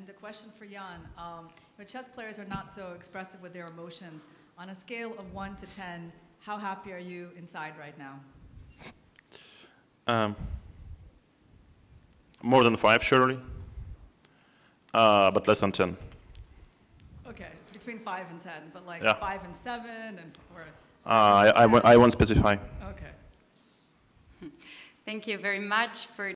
And a question for Jan. Chess players are not so expressive with their emotions. On a scale of 1 to 10, how happy are you inside right now? More than 5, surely, but less than 10. Okay, it's between 5 and 10, but like Yeah. 5 and 7, and or. I won't specify. Okay. Thank you very much for